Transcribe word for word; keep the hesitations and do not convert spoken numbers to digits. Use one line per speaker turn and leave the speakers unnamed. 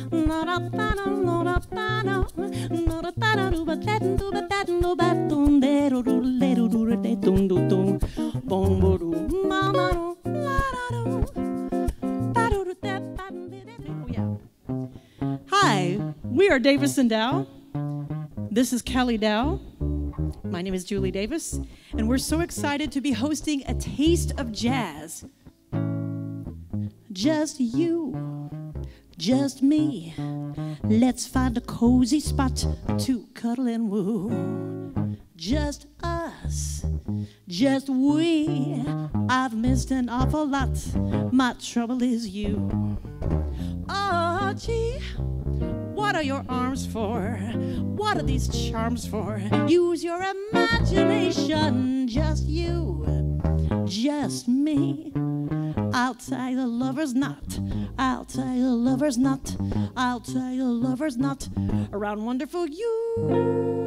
Hi, we are Davis and Dow. This is Kelly Dow. My name is Julie Davis, and we're so excited to be hosting a Taste of Jazz. Just you, just me. Let's find a cozy spot to cuddle and woo. Just us, just we. I've missed an awful lot. My trouble is you. Oh, gee, what are your arms for? What are these charms for? Use your imagination. Just you, just me. I'll tie the lover's knot. I'll tie the lover's knot. I'll tie the lover's knot around wonderful you.